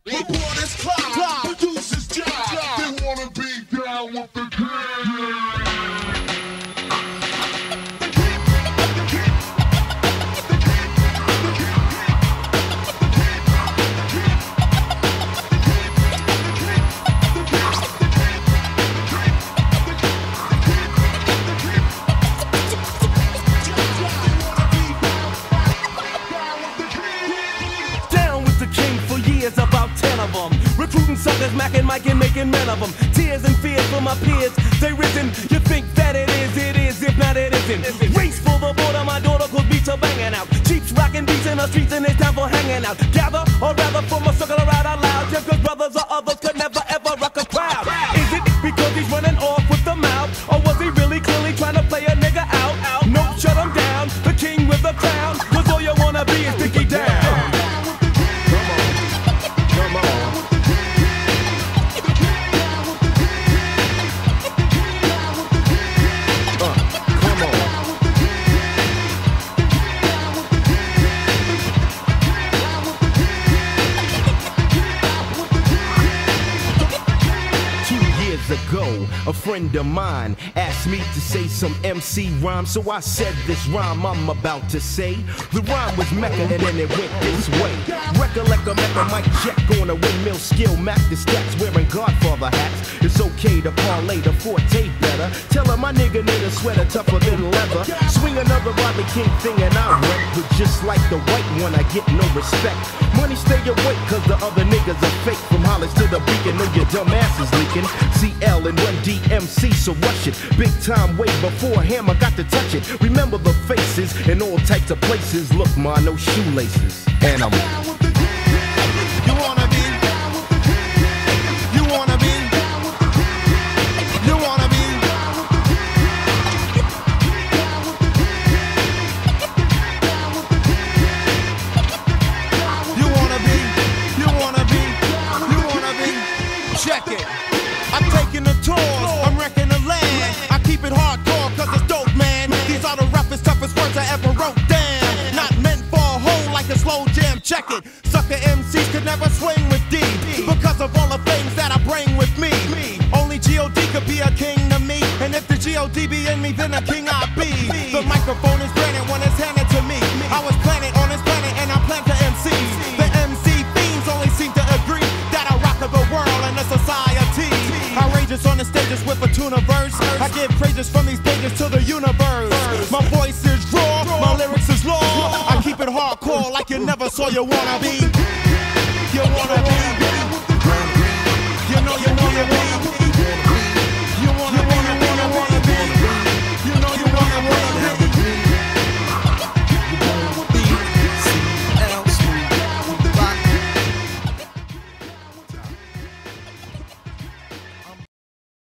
Reporters climb, producers jive. They wanna be down with the king. About 10 of them, recruiting suckers, macking, micing, making men of them. Tears and fears for my peers, they risen. You think that it is, if not it isn't. Race for the border, my daughter cause beats are banging out. Cheeks rocking beats in the streets and it's time for hanging out. Gather, or rather form a circle around out loud. Just cause brothers or others could never ever rock a crowd. Is it because he's running off with the mouth? Or was he really clearly trying to play a nigga out? No, shut him down, the king with the crown. Cause all you wanna be is Dickie down. Ago, a friend of mine asked me to say some MC rhyme, so I said this rhyme I'm about to say. The rhyme was Mecca and then it went this way. Recollect a Mecca mic check on a windmill skill, Mac the stats wearing Godfather hats. It's okay to parlay the forte better. Tell her my nigga need a sweater tougher than leather. Swing another Rodney King thing and I rep, but just like the white one I get no respect. Money stay awake cause the other niggas are fake. From Hollis to the Beacon, know your dumb ass is leaking. CL and Run DMC, so rush it. Big time way before Hammer got to touch it. Remember the faces in all types of places. Look, ma, no shoelaces. And I'm down with the king. You wanna be? You wanna be? You wanna be? You wanna be? You wanna be? You wanna be? Check it. I'm taking the tours, I'm wrecking the land. I keep it hardcore cause it's dope, man. These are the roughest, toughest words I ever wrote down. Not meant for a hole like a slow jam, check it. Sucker MCs could never swing with D because of all the things that I bring with me. Only G.O.D. could be a king to me, and if the G.O.D. be in me, then a king I be. The microphone is granted when it's handed to me. I was planted on this planet and I plan to MC. The MC fiends only seem to agree that I rock the world and the society. Outrageous on the stages with a tuna verse. I give praises from these pages to the universe. My voice is raw, my lyrics is law. I keep it hardcore like you never saw. You wanna be? You wanna be?